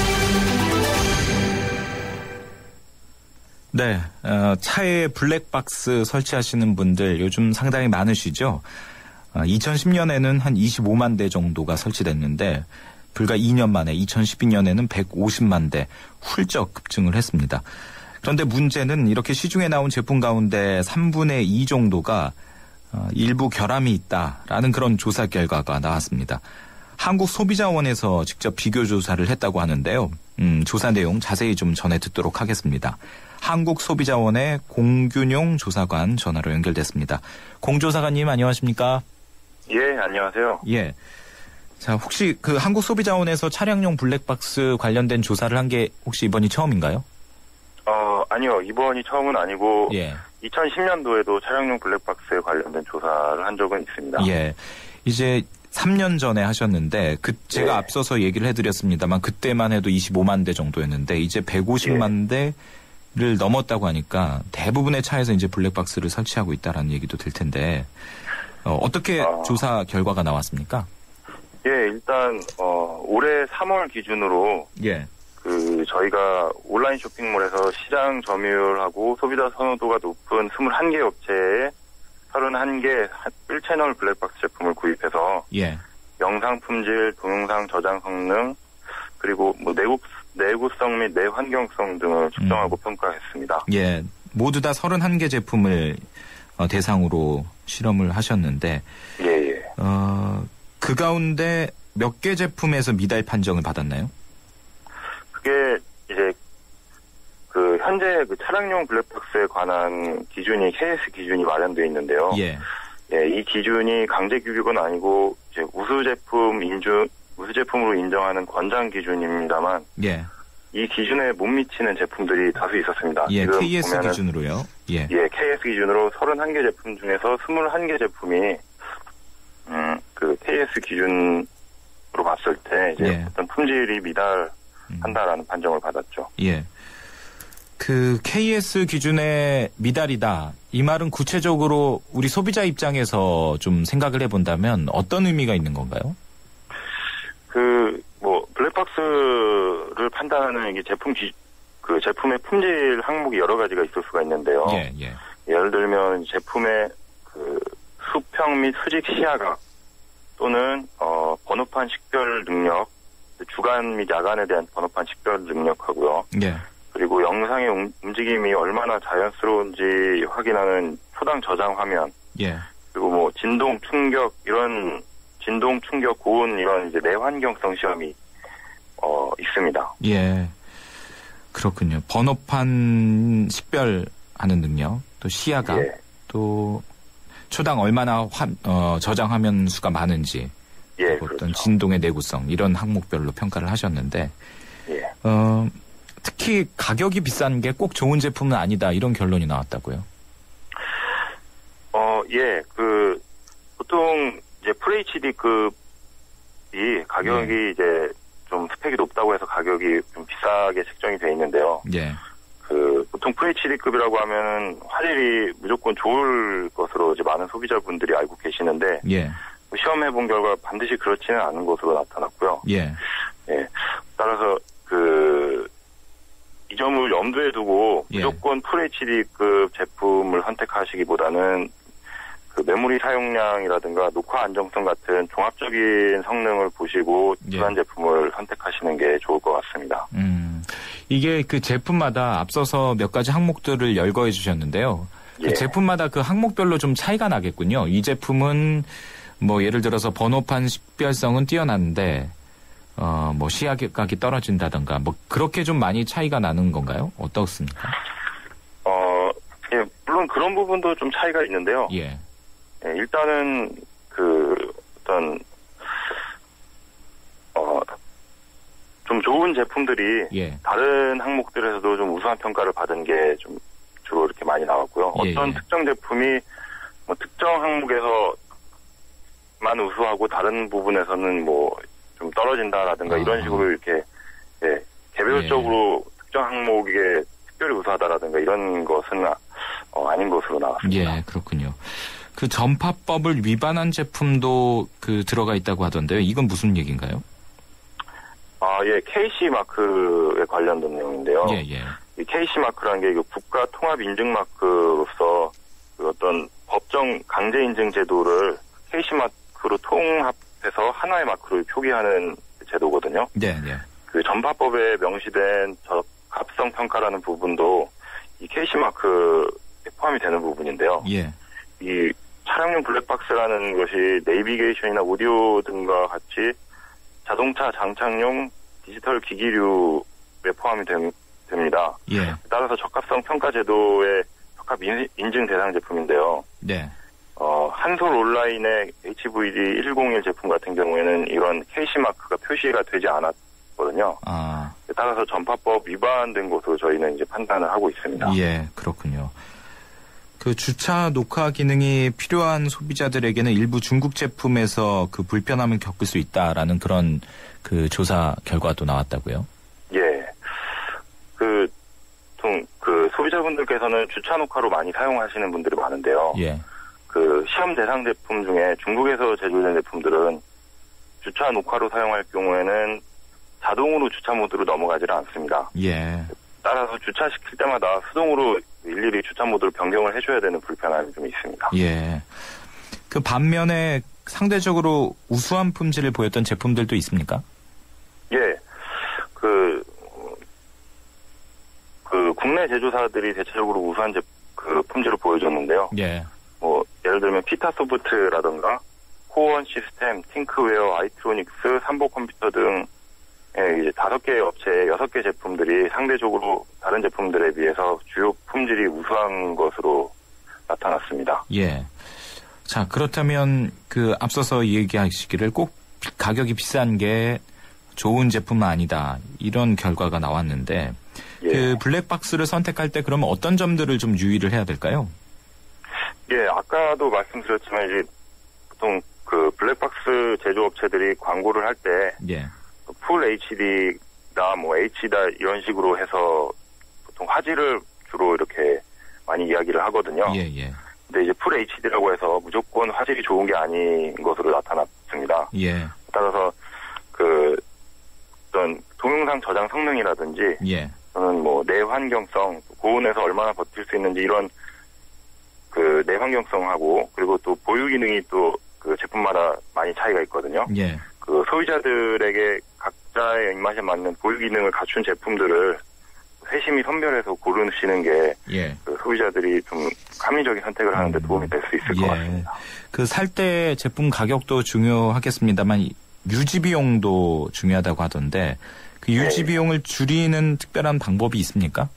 네, 어, 차에 블랙박스 설치하시는 분들 요즘 상당히 많으시죠? 어, 이천십 년에는 한 이십오만 대 정도가 설치됐는데 불과 이 년 만에 이천십이 년에는 백오십만 대 훌쩍 급증을 했습니다. 그런데 문제는 이렇게 시중에 나온 제품 가운데 삼분의 이 정도가 어, 일부 결함이 있다라는 그런 조사 결과가 나왔습니다. 한국소비자원에서 직접 비교 조사를 했다고 하는데요. 음, 조사 내용 자세히 좀 전해 듣도록 하겠습니다. 한국소비자원의 공균용 조사관 전화로 연결됐습니다. 공조사관님 안녕하십니까? 예, 안녕하세요. 예. 자, 혹시 그 한국소비자원에서 차량용 블랙박스 관련된 조사를 한 게 혹시 이번이 처음인가요? 어, 아니요. 이번이 처음은 아니고 예. 이천십 년도에도 차량용 블랙박스에 관련된 조사를 한 적은 있습니다. 예. 이제 삼 년 전에 하셨는데 그 제가 예. 앞서서 얘기를 해드렸습니다만 그때만 해도 이십오만 대 정도였는데 이제 백오십만 예. 대를 넘었다고 하니까 대부분의 차에서 이제 블랙박스를 설치하고 있다라는 얘기도 들 텐데 어, 어떻게 어. 조사 결과가 나왔습니까? 예, 일단 어, 올해 삼월 기준으로 예. 그 저희가 온라인 쇼핑몰에서 시장 점유율하고 소비자 선호도가 높은 이십일 개 업체에 삼십일 개 일 채널 블랙박스 제품을 구입해서 예. 영상 품질, 동영상 저장 성능, 그리고 뭐 내구, 내구성 및 내환경성 등을 측정하고 음. 평가했습니다. 예, 모두 다 삼십일 개 제품을 어, 대상으로 실험을 하셨는데, 예, 예. 어, 그 가운데 몇 개 제품에서 미달 판정을 받았나요? 그게 이제 그 현재 그 차량용 블랙박스에 관한 기준이 케이에스 기준이 마련되어 있는데요. 예. 예, 이 기준이 강제 규격은 아니고 이제 우수 제품 인증 우수 제품으로 인정하는 권장 기준입니다만, 예. 이 기준에 못 미치는 제품들이 다수 있었습니다. 예, 지금 케이에스 보면은, 기준으로요. 예. 예, 케이에스 기준으로 서른한 개 제품 중에서 스물한 개 제품이 음, 그 케이에스 기준으로 봤을 때 이제 예. 어떤 품질이 미달한다라는 음. 판정을 받았죠. 예. 그 케이에스 기준의 미달이다. 이 말은 구체적으로 우리 소비자 입장에서 좀 생각을 해본다면 어떤 의미가 있는 건가요? 그 뭐 블랙박스를 판단하는 이게 제품 기, 그 제품의 품질 항목이 여러 가지가 있을 수가 있는데요. 예, 예. 예를 들면 제품의 그 수평 및 수직 시야각 또는 어 번호판 식별 능력, 주간 및 야간에 대한 번호판 식별 능력하고요. 예. 그리고 영상의 움, 움직임이 얼마나 자연스러운지 확인하는 초당 저장 화면. 예. 그리고 뭐 진동, 충격 이런 진동, 충격, 고온 이런 이제 내환경성 시험이 어 있습니다. 예. 그렇군요. 번호판 식별하는 능력, 또 시야각, 예. 또 초당 얼마나 화, 어, 저장 화면 수가 많은지, 예, 어떤 그렇죠. 진동의 내구성 이런 항목별로 평가를 하셨는데, 예. 어, 특히 가격이 비싼 게 꼭 좋은 제품은 아니다 이런 결론이 나왔다고요. 어, 예, 그 보통 이제 풀에이치디급이 가격이 예. 이제 좀 스펙이 높다고 해서 가격이 좀 비싸게 책정이 돼 있는데요. 예. 그 보통 풀에이치디급이라고 하면은 화질이 무조건 좋을 것으로 이제 많은 소비자분들이 알고 계시는데, 예. 시험해 본 결과 반드시 그렇지는 않은 것으로 나타났고요. 예. 예. 따라서 그 이 점을 염두에 두고 예. 무조건 풀에이치디급 제품을 선택하시기보다는 그 메모리 사용량이라든가 녹화 안정성 같은 종합적인 성능을 보시고 예. 주한 제품을 선택하시는 게 좋을 것 같습니다. 음, 이게 그 제품마다 앞서서 몇 가지 항목들을 열거해 주셨는데요. 예. 그 제품마다 그 항목별로 좀 차이가 나겠군요. 이 제품은 뭐 예를 들어서 번호판 식별성은 뛰어난데 어, 뭐 시야각이 떨어진다던가 뭐 그렇게 좀 많이 차이가 나는 건가요? 어떻습니까? 어, 예, 물론 그런 부분도 좀 차이가 있는데요. 예. 예, 일단은 그 어떤 어, 좀 좋은 제품들이 예. 다른 항목들에서도 좀 우수한 평가를 받은 게 좀 주로 이렇게 많이 나왔고요. 예, 어떤 예. 특정 제품이 뭐 특정 항목에서만 우수하고 다른 부분에서는 뭐 좀 떨어진다라든가 아. 이런 식으로 이렇게 예, 개별적으로 예. 특정 항목에 특별히 우수하다라든가 이런 것은 어, 아닌 것으로 나왔습니다. 예, 그렇군요. 그 전파법을 위반한 제품도 그 들어가 있다고 하던데요. 이건 무슨 얘기인가요? 아, 예, 케이씨 마크에 관련된 내용인데요. 예, 예. 이 케이씨 마크라는 게 국가 통합 인증 마크로서 그 어떤 법정 강제 인증 제도를 케이씨 마크로 통합해서 하나의 마크로 표기하는 제도거든요. 네, 네. 그 전파법에 명시된 적합성 평가라는 부분도 이 케이씨 마크에 포함이 되는 부분인데요. 예. 이 차량용 블랙박스라는 것이 내비게이션이나 오디오 등과 같이 자동차 장착용 디지털 기기류에 포함이 됨, 됩니다. 예. 따라서 적합성 평가 제도의 적합 인증 대상 제품인데요. 네. 어, 한솔 온라인의 에이치브이디 백일 제품 같은 경우에는 이런 케이씨 마크가 표시가 되지 않았거든요. 아. 따라서 전파법 위반된 것으로 저희는 이제 판단을 하고 있습니다. 예, 그렇군요. 그 주차 녹화 기능이 필요한 소비자들에게는 일부 중국 제품에서 그 불편함을 겪을 수 있다라는 그런 그 조사 결과도 나왔다고요? 예. 그, 좀, 그, 소비자분들께서는 주차 녹화로 많이 사용하시는 분들이 많은데요. 예. 그, 시험 대상 제품 중에 중국에서 제조된 제품들은 주차 녹화로 사용할 경우에는 자동으로 주차 모드로 넘어가지를 않습니다. 예. 따라서 주차시킬 때마다 수동으로 일일이 주차 모드를 변경을 해줘야 되는 불편함이 좀 있습니다. 예. 그 반면에 상대적으로 우수한 품질을 보였던 제품들도 있습니까? 예. 그, 그, 국내 제조사들이 대체적으로 우수한 제, 그 품질을 보여줬는데요. 예. 뭐, 예를 들면 피타 소프트라던가 코원 시스템, 팅크웨어, 아이트로닉스, 삼보 컴퓨터 등 예, 이제 다섯 개의 업체, 여섯 개 제품들이 상대적으로 다른 제품들에 비해서 주요 품질이 우수한 것으로 나타났습니다. 예. 자, 그렇다면 그 앞서서 얘기하시기를 꼭 가격이 비싼 게 좋은 제품은 아니다. 이런 결과가 나왔는데 예. 그 블랙박스를 선택할 때 그러면 어떤 점들을 좀 유의를 해야 될까요? 예, 아까도 말씀드렸지만 이제 보통 그 블랙박스 제조업체들이 광고를 할 때 예. 풀 에이치디다 뭐 H다 이런 식으로 해서 보통 화질을 주로 이렇게 많이 이야기를 하거든요. 예, 예. 근데 이제 풀 에이치디라고 해서 무조건 화질이 좋은 게 아닌 것으로 나타났습니다. 예. 따라서 그 어떤 동영상 저장 성능이라든지 예. 또는 뭐 내환경성, 고온에서 얼마나 버틸 수 있는지 이런 그 내환경성하고 그리고 또 보유 기능이 또 그 제품마다 많이 차이가 있거든요. 예. 그 소비자들에게 각자의 입맛에 맞는 보유 기능을 갖춘 제품들을 세심히 선별해서 고르시는 게 예. 그 소비자들이 좀 합리적인 선택을 하는데 도움이 될 수 있을 예. 것 같습니다. 그 살 때 제품 가격도 중요하겠습니다만 유지 비용도 중요하다고 하던데 그 유지 네. 비용을 줄이는 특별한 방법이 있습니까?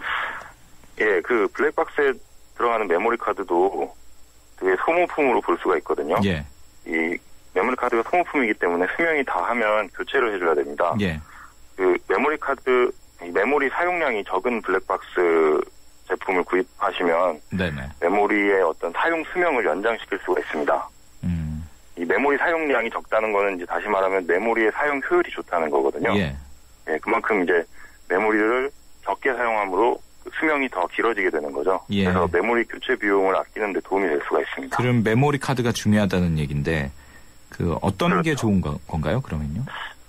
예, 그 블랙박스에 들어가는 메모리 카드도 되게 소모품으로 볼 수가 있거든요. 예. 이 메모리 카드가 소모품이기 때문에 수명이 다하면 교체를 해줘야 됩니다. 예. 그 메모리 카드 이 메모리 사용량이 적은 블랙박스 제품을 구입하시면 네네. 메모리의 어떤 사용 수명을 연장시킬 수가 있습니다. 음. 이 메모리 사용량이 적다는 거는 이제 다시 말하면 메모리의 사용 효율이 좋다는 거거든요. 예. 예, 그만큼 이제 메모리를 적게 사용함으로 수명이 더 길어지게 되는 거죠. 예. 그래서 메모리 교체 비용을 아끼는 데 도움이 될 수가 있습니다. 그럼 메모리 카드가 중요하다는 얘기인데 그 어떤 그렇죠. 게 좋은 거, 건가요? 그러면요?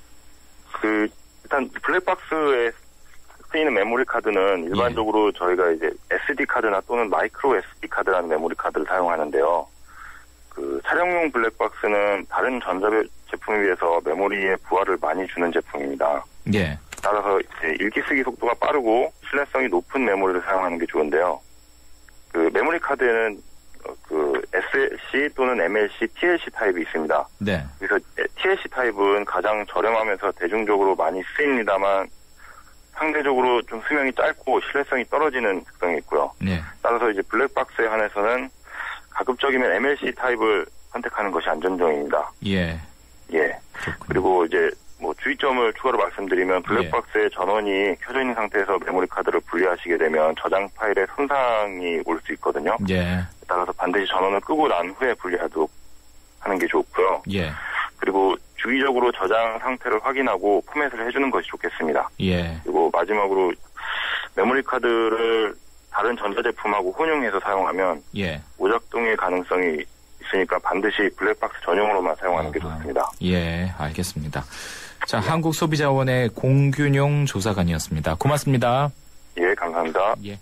그 일단 블랙박스에 쓰이는 메모리 카드는 일반적으로 예. 저희가 이제 에스디 카드나 또는 마이크로 에스디 카드라는 메모리 카드를 사용하는데요. 그 차량용 블랙박스는 다른 전자 제품에 비해서 메모리에 부하를 많이 주는 제품입니다. 예. 따라서 이제 읽기 쓰기 속도가 빠르고 신뢰성이 높은 메모리를 사용하는 게 좋은데요. 그 메모리 카드에는 그 에스엘씨 또는 엠엘씨, 티엘씨 타입이 있습니다. 네. 그래서 티엘씨 타입은 가장 저렴하면서 대중적으로 많이 쓰입니다만 상대적으로 좀 수명이 짧고 신뢰성이 떨어지는 특성이 있고요. 네. 따라서 이제 블랙박스에 한해서는 가급적이면 엠엘씨 타입을 선택하는 것이 안전정입니다. 예. 예. 그렇군요. 그리고 이제 뭐 주의점을 추가로 말씀드리면 블랙박스의 전원이 켜져 있는 상태에서 메모리 카드를 분리하시게 되면 저장 파일에 손상이 올 수 있거든요. 예. 따라서 반드시 전원을 끄고 난 후에 분리하도록 하는 게 좋고요. 예. 그리고 주기적으로 저장 상태를 확인하고 포맷을 해주는 것이 좋겠습니다. 예. 그리고 마지막으로 메모리 카드를 다른 전자제품하고 혼용해서 사용하면 예. 오작동의 가능성이 있으니까 반드시 블랙박스 전용으로만 사용하는 게 좋습니다. 예, 알겠습니다. 자, 네. 한국소비자원의 공균용 조사관이었습니다. 고맙습니다. 예, 감사합니다. 예.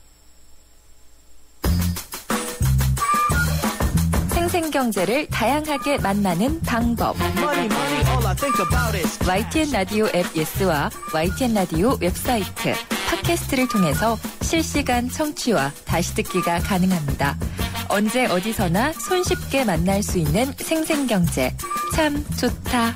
생생경제를 다양하게 만나는 방법. 와이티엔 라디오 앱 예스와 와이티엔 라디오 웹사이트, 팟캐스트를 통해서 실시간 청취와 다시 듣기가 가능합니다. 언제 어디서나 손쉽게 만날 수 있는 생생경제. 참 좋다.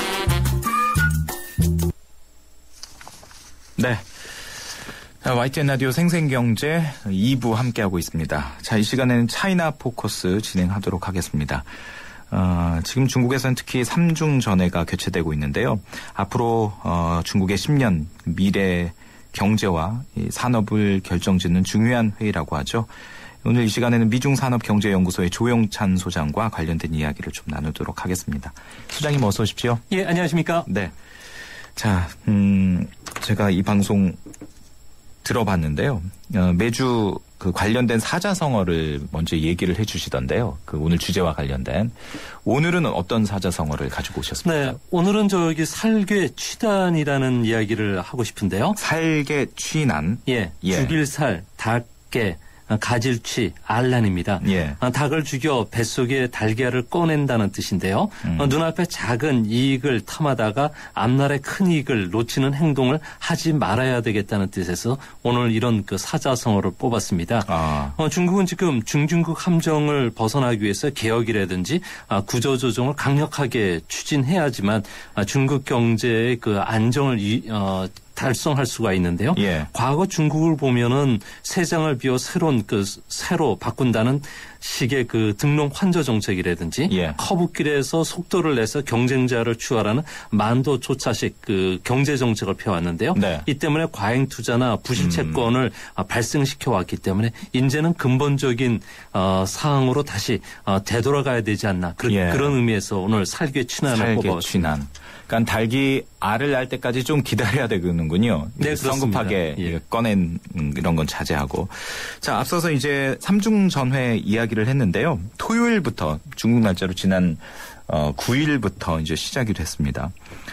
네. 와이티엔 라디오 생생경제 이 부 함께하고 있습니다. 자, 이 시간에는 차이나 포커스 진행하도록 하겠습니다. 어, 지금 중국에서는 특히 삼중전해가 교체되고 있는데요. 앞으로 어, 중국의 십 년 미래 경제와 이 산업을 결정짓는 중요한 회의라고 하죠. 오늘 이 시간에는 미중산업경제연구소의 조영찬 소장과 관련된 이야기를 좀 나누도록 하겠습니다. 소장님 어서 오십시오. 예, 안녕하십니까? 네. 자, 음, 제가 이 방송 들어봤는데요. 어, 매주 그 관련된 사자성어를 먼저 얘기를 해 주시던데요. 그 오늘 주제와 관련된. 오늘은 어떤 사자성어를 가지고 오셨습니까? 네, 오늘은 저기 살괴 취단이라는 이야기를 하고 싶은데요. 살괴 취난? 예, 예. 죽일 살, 닦게, 가질취, 알란입니다. 예. 닭을 죽여 뱃속에 달걀을 꺼낸다는 뜻인데요. 음. 눈앞에 작은 이익을 탐하다가 앞날의 큰 이익을 놓치는 행동을 하지 말아야 되겠다는 뜻에서 오늘 이런 그 사자성어를 뽑았습니다. 아. 어, 중국은 지금 중진국 함정을 벗어나기 위해서 개혁이라든지 아, 구조조정을 강력하게 추진해야지만 아, 중국 경제의 그 안정을 이, 어, 달성할 수가 있는데요. 예. 과거 중국을 보면은 세 장을 비워 새로운 그 새로 바꾼다는 식의 그 등록 환저 정책이라든지 예. 커브길에서 속도를 내서 경쟁자를 추월하는 만도 조차식 그 경제 정책을 펴왔는데요. 네. 이 때문에 과잉 투자나 부실 채권을 음. 발생시켜 왔기 때문에 이제는 근본적인 어, 사항으로 다시 어, 되돌아가야 되지 않나 그, 예. 그런 의미에서 오늘 살괴 친환을 살괴 뽑아왔습니다. 친환. 그러니까 닭이 알을 낳을 때까지 좀 기다려야 되는군요. 네, 성급하게 예. 꺼낸 이런 건 자제하고. 자, 앞서서 이제 삼중 전회 이야기를 했는데요. 토요일부터 중국 날짜로 지난 어, 구 일부터 이제 시작이 됐습니다.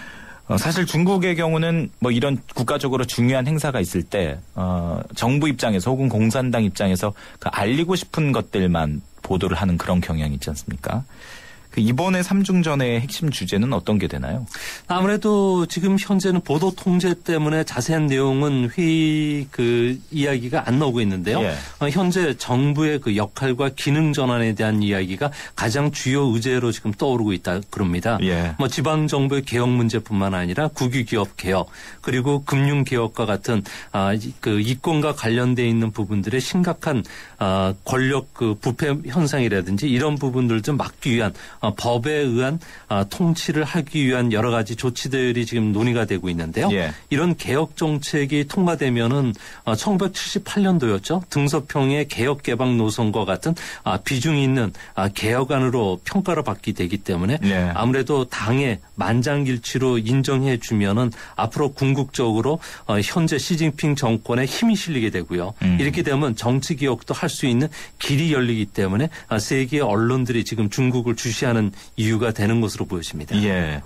어, 사실 중국의 경우는 뭐 이런 국가적으로 중요한 행사가 있을 때 어, 정부 입장에서 혹은 공산당 입장에서 그 알리고 싶은 것들만 보도를 하는 그런 경향이 있지 않습니까? 그 이번에 삼중전의 핵심 주제는 어떤 게 되나요? 아무래도 지금 현재는 보도 통제 때문에 자세한 내용은 회의 그 이야기가 안 나오고 있는데요. 예. 어, 현재 정부의 그 역할과 기능 전환에 대한 이야기가 가장 주요 의제로 지금 떠오르고 있다 그럽니다. 예. 뭐 지방 정부의 개혁 문제뿐만 아니라 국유기업 개혁 그리고 금융 개혁과 같은 아, 그 이권과 관련돼 있는 부분들의 심각한 아, 권력 그 부패 현상이라든지 이런 부분들 좀 막기 위한 어, 법에 의한 어, 통치를 하기 위한 여러 가지 조치들이 지금 논의가 되고 있는데요. 예. 이런 개혁 정책이 통과되면은 어, 천구백칠십팔 년도였죠. 등소평의 개혁 개방 노선과 같은 아, 비중이 있는 아, 개혁안으로 평가를 받게 되기 때문에 예. 아무래도 당의 만장일치로 인정해 주면은 앞으로 궁극적으로 어, 현재 시진핑 정권에 힘이 실리게 되고요. 음. 이렇게 되면 정치 개혁도 할 수 있는 길이 열리기 때문에 아, 세계 언론들이 지금 중국을 주시하는 하는 이유가 되는 것으로 보여집니다. 예.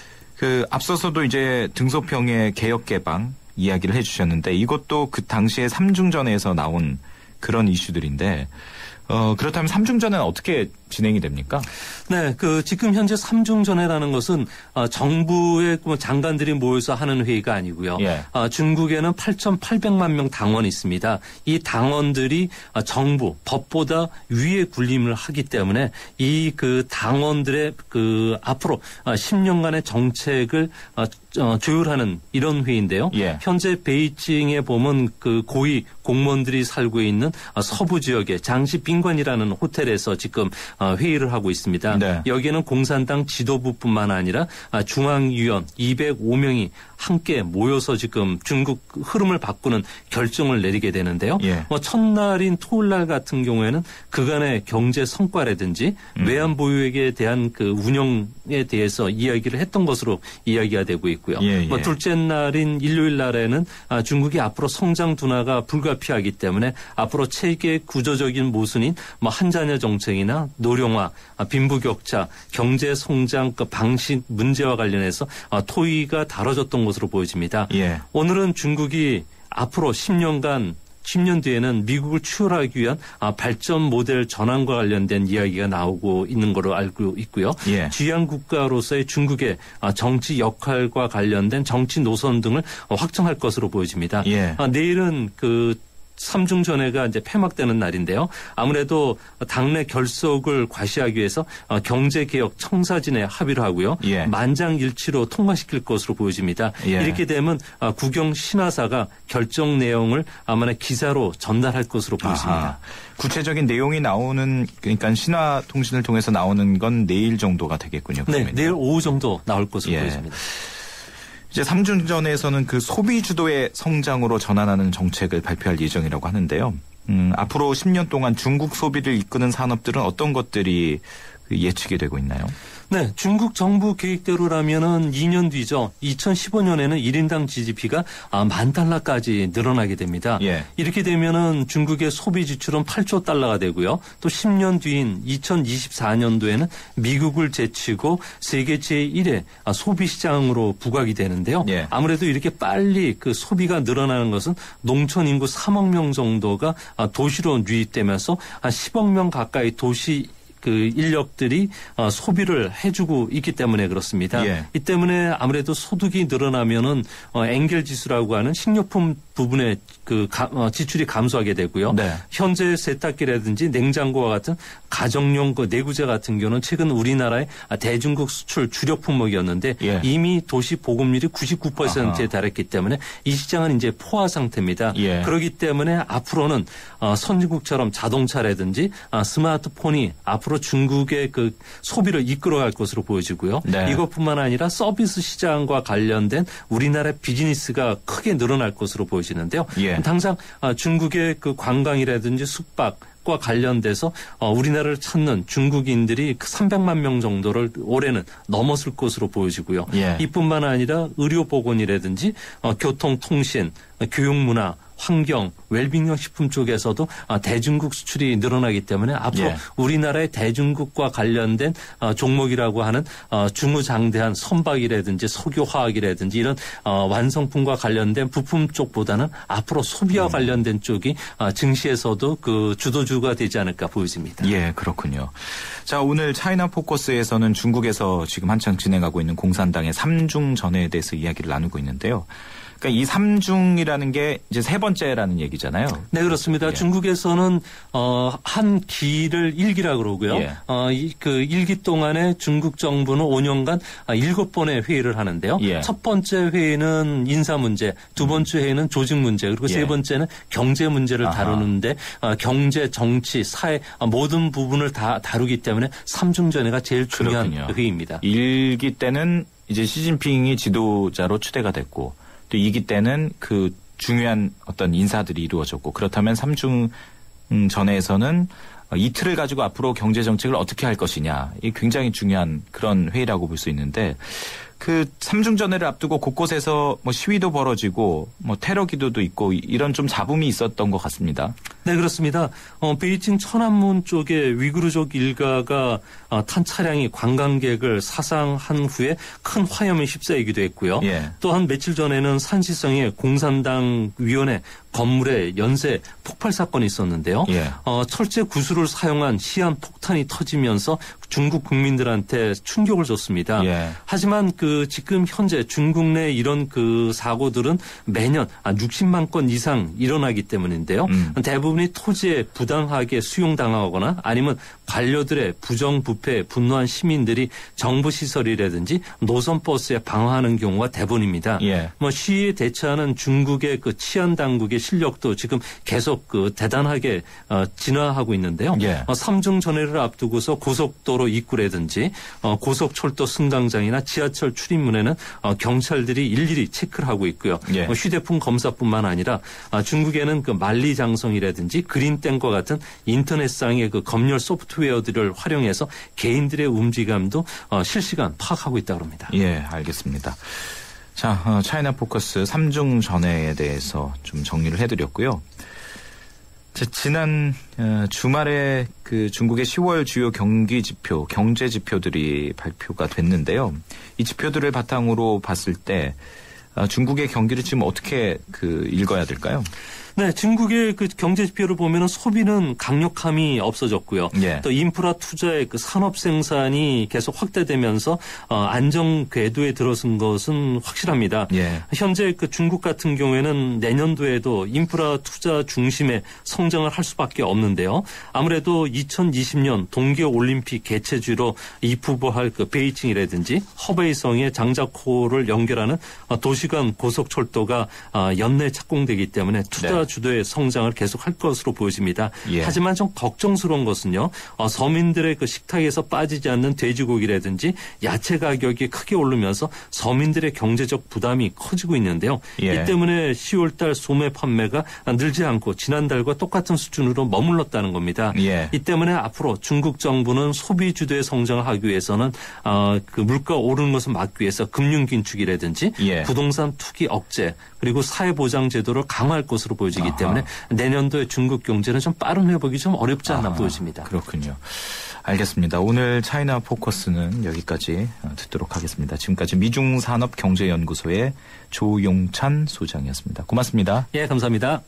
그 앞서서도 이제 등소평의 개혁 개방 이야기를 해주셨는데 이것도 그 당시에 삼중전에서 나온 그런 이슈들인데 어, 그렇다면 삼중전에는 어떻게 진행이 됩니까? 네, 그 지금 현재 삼중전회라는 것은 어, 정부의 장관들이 모여서 하는 회의가 아니고요. 예. 어, 중국에는 팔천팔백만 명 당원이 있습니다. 이 당원들이 어, 정부, 법보다 위에 군림을 하기 때문에 이 그 당원들의 그 앞으로 어, 십 년간의 정책을 어, 어, 조율하는 이런 회의인데요. 예. 현재 베이징에 보면 그 고위 공무원들이 살고 있는 어, 서부 지역의 장시 빈관이라는 호텔에서 지금 어, 회의를 하고 있습니다. 네. 여기에는 공산당 지도부뿐만 아니라 아, 중앙위원 이백오 명이 함께 모여서 지금 중국 흐름을 바꾸는 결정을 내리게 되는데요. 예. 뭐 첫날인 토요일날 같은 경우에는 그간의 경제 성과라든지 음. 외환 보유액에 대한 그 운영에 대해서 이야기를 했던 것으로 이야기가 되고 있고요. 예, 예. 뭐 둘째 날인 일요일 날에는 아, 중국이 앞으로 성장 둔화가 불가피하기 때문에 앞으로 체계 구조적인 모순인 뭐 한자녀 정책이나 노령화, 아, 빈부격차, 경제 성장 그 방식 문제와 관련해서 아, 토의가 다뤄졌던 것으로 보여집니다. 예. 오늘은 중국이 앞으로 십 년간 십 년 뒤에는 미국을 추월하기 위한 아, 발전 모델 전환과 관련된 이야기가 나오고 있는 걸로 알고 있고요. 예. 주양 국가로서의 중국의 아, 정치 역할과 관련된 정치 노선 등을 어, 확정할 것으로 보여집니다. 예. 아, 내일은 그 삼중전회가 이제 폐막되는 날인데요. 아무래도 당내 결속을 과시하기 위해서 경제개혁 청사진에 합의를 하고요. 예. 만장일치로 통과시킬 것으로 보여집니다. 예. 이렇게 되면 국영 신화사가 결정 내용을 아마나 기사로 전달할 것으로 보입니다. 아하. 구체적인 내용이 나오는 그러니까 신화통신을 통해서 나오는 건 내일 정도가 되겠군요. 네, 그러면요. 내일 오후 정도 나올 것으로 예. 보여집니다. 이제 삼중전에서는 그 소비 주도의 성장으로 전환하는 정책을 발표할 예정이라고 하는데요. 음, 앞으로 십 년 동안 중국 소비를 이끄는 산업들은 어떤 것들이 예측이 되고 있나요? 네, 중국 정부 계획대로라면은 이 년 뒤죠. 이천십오 년에는 일 인당 지디피가 만 달러까지 늘어나게 됩니다. 예. 이렇게 되면은 중국의 소비 지출은 팔조 달러가 되고요. 또 십 년 뒤인 이천이십사 년도에는 미국을 제치고 세계 제일 의 소비 시장으로 부각이 되는데요. 예. 아무래도 이렇게 빨리 그 소비가 늘어나는 것은 농촌 인구 삼억 명 정도가 도시로 유입되면서 한 십억 명 가까이 도시 그 인력들이 어, 소비를 해주고 있기 때문에 그렇습니다. 예. 이 때문에 아무래도 소득이 늘어나면은 어, 엔겔 지수라고 하는 식료품 부분의 그 가, 어, 지출이 감소하게 되고요. 네. 현재 세탁기라든지 냉장고와 같은 가정용 그 내구재 같은 경우는 최근 우리나라의 대중국 수출 주력 품목이었는데 예. 이미 도시 보급률이 구십구 퍼센트에 아하. 달했기 때문에 이 시장은 이제 포화 상태입니다. 예. 그렇기 때문에 앞으로는 어, 선진국처럼 자동차라든지 어, 스마트폰이 앞으로 중국의 그 소비를 이끌어갈 것으로 보여지고요. 네. 이것뿐만 아니라 서비스 시장과 관련된 우리나라 비즈니스가 크게 늘어날 것으로 보여지는데요. 예. 당장 중국의 그 관광이라든지 숙박 과 관련돼서 우리나라를 찾는 중국인들이 삼백만 명 정도를 올해는 넘었을 것으로 보여지고요. 예. 이뿐만 아니라 의료보건이라든지 교통통신, 교육문화, 환경, 웰빙형 식품 쪽에서도 대중국 수출이 늘어나기 때문에 앞으로 예. 우리나라의 대중국과 관련된 종목이라고 하는 중후장대한 선박이라든지 석유화학이라든지 이런 완성품과 관련된 부품 쪽보다는 앞으로 소비와 음. 관련된 쪽이 증시에서도 그 주도주가 되지 않을까 보여집니다. 예, 그렇군요. 자, 오늘 차이나 포커스에서는 중국에서 지금 한창 진행하고 있는 공산당의 삼중 전회에 대해서 이야기를 나누고 있는데요. 그러니까 이 삼중이라는 게 이제 세 번째라는 얘기잖아요. 네, 그렇습니다. 예. 중국에서는 어, 한 기를 일기라고 그러고요. 예. 어, 이, 그 일기 동안에 중국 정부는 오 년간 일곱 번의 회의를 하는데요. 예. 첫 번째 회의는 인사 문제, 두 번째 회의는 조직 문제, 그리고 예. 세 번째는 경제 문제를 아하. 다루는데 어, 경제, 정치, 사회 어, 모든 부분을 다 다루기 때문에 삼중전회가 제일 중요한 그렇군요. 회의입니다. 일기 때는 이제 시진핑이 지도자로 추대가 됐고 또 이기 때는 그 중요한 어떤 인사들이 이루어졌고 그렇다면 삼중 전회에서는 이틀을 가지고 앞으로 경제 정책을 어떻게 할 것이냐 이 굉장히 중요한 그런 회의라고 볼 수 있는데 그 삼중 전회를 앞두고 곳곳에서 뭐 시위도 벌어지고 뭐 테러 기도도 있고 이런 좀 잡음이 있었던 것 같습니다. 네, 그렇습니다. 어, 베이징 천안문 쪽에 위구르족 일가가 어, 탄 차량이 관광객을 사상한 후에 큰 화염에 휩싸이기도 했고요. 예. 또한 며칠 전에는 산시성의 공산당 위원회 건물에 연쇄 폭발 사건이 있었는데요. 예. 어, 철제 구슬을 사용한 시한 폭탄이 터지면서 중국 국민들한테 충격을 줬습니다. 예. 하지만 그 지금 현재 중국 내 이런 그 사고들은 매년 육십만 건 이상 일어나기 때문인데요. 음. 대부분이 토지에 부당하게 수용당하거나 아니면 관료들의 부정부패에 분노한 시민들이 정부 시설이라든지 노선버스에 방어하는 경우가 대부분입니다. 예. 뭐 시위에 대처하는 중국의 그 치안 당국의 실력도 지금 계속 그 대단하게 어, 진화하고 있는데요. 예. 어, 삼중 전회를 앞두고서 고속도로 입구라든지 어, 고속철도 승강장이나 지하철 출입문에는 어, 경찰들이 일일이 체크를 하고 있고요. 예. 어, 휴대폰 검사뿐만 아니라 아, 중국에는 그 만리장성이라든지 그린땡과 같은 인터넷상의 그 검열 소프트웨어들을 활용해서 개인들의 움직임도 어, 실시간 파악하고 있다고 합니다. 예, 알겠습니다. 자, 어, 차이나 포커스 삼중 전회에 대해서 좀 정리를 해드렸고요. 자, 지난 어, 주말에 그 중국의 시월 주요 경기 지표, 경제 지표들이 발표가 됐는데요. 이 지표들을 바탕으로 봤을 때 어, 중국의 경기를 지금 어떻게 그 읽어야 될까요? 네, 중국의 그 경제 지표를 보면은 소비는 강력함이 없어졌고요. 예. 또 인프라 투자의 그 산업 생산이 계속 확대되면서 어, 안정 궤도에 들어선 것은 확실합니다. 예. 현재 그 중국 같은 경우에는 내년도에도 인프라 투자 중심의 성장을 할 수밖에 없는데요. 아무래도 이천이십 년 동계 올림픽 개최지로 입후보할 그 베이징이라든지 허베이성의 장자코를 연결하는 도시간 고속철도가 연내 착공되기 때문에 투자 물가 주도의 성장을 계속할 것으로 보여집니다. 예. 하지만 좀 걱정스러운 것은요. 어, 서민들의 그 식탁에서 빠지지 않는 돼지고기라든지 야채 가격이 크게 오르면서 서민들의 경제적 부담이 커지고 있는데요. 예. 이 때문에 시월달 소매 판매가 늘지 않고 지난달과 똑같은 수준으로 머물렀다는 겁니다. 예. 이 때문에 앞으로 중국 정부는 소비 주도의 성장을 하기 위해서는 어, 그 물가 오르는 것을 막기 위해서 금융 긴축이라든지 예. 부동산 투기 억제 그리고 사회보장 제도를 강화할 것으로 보여지기 아하. 때문에 내년도에 중국 경제는 좀 빠른 회복이 좀 어렵지 않나 아하. 보여집니다. 그렇군요. 알겠습니다. 오늘 차이나 포커스는 여기까지 듣도록 하겠습니다. 지금까지 미중산업경제연구소의 조용찬 소장이었습니다. 고맙습니다. 예, 감사합니다.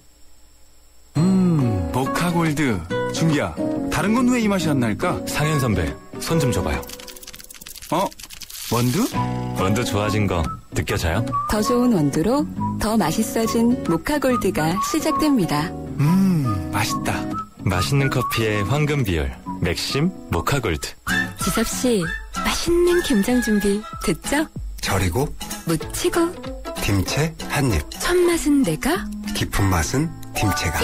음, 모카골드. 준기야, 다른 건 왜 이 맛이 안 날까? 상현 선배, 손 좀 줘봐요. 어? 원두? 원두 좋아진 거 느껴져요? 더 좋은 원두로 더 맛있어진 모카골드가 시작됩니다. 음, 맛있다. 맛있는 커피의 황금 비율, 맥심 모카골드. 지섭씨, 맛있는 김장 준비 됐죠? 절이고 무치고 김치 한 입. 첫 맛은 내가, 깊은 맛은 김치가.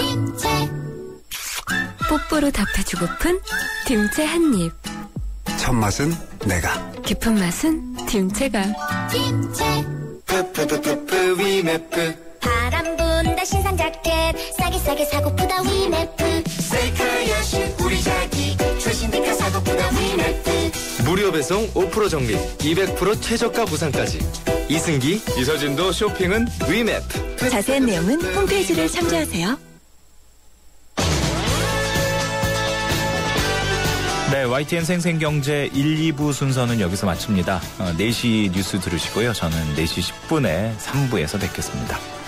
뽀뽀로 답해주고픈 김치 한 입. 첫 맛은 내가. 깊은 맛은 김치가. 푸푸푸푸푸 위메프. 바람 분다 신상 자켓 싸게 싸게 사고프다 위메프. 세이카야시 우리 자기 최신 디카 사고프다 위메프. 무료 배송 오 퍼센트 정리 이백 퍼센트 최저가 보상까지. 이승기, 이서진도 쇼핑은 위메프. 자세한 내용은 홈페이지를 참조하세요. 네, 와이티엔 생생경제 일, 이 부 순서는 여기서 마칩니다. 어, 네 시 뉴스 들으시고요. 저는 네 시 십 분에 삼 부에서 뵙겠습니다.